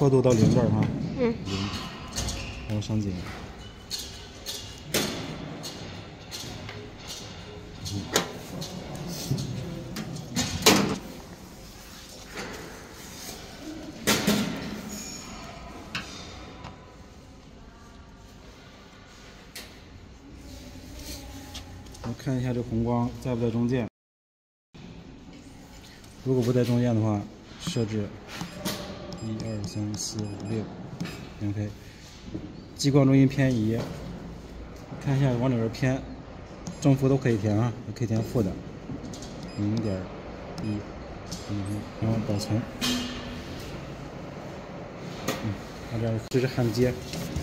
刻度到0这儿哈。 嗯。 0，然后上紧。我看一下这红光在不在中间，如果不在中间的话，设置1、2、3、4、5、6， OK。激光中心偏移，看一下往哪边偏，正负都可以填啊，也可以填负的，0.1，然后保存，它这样这是焊接。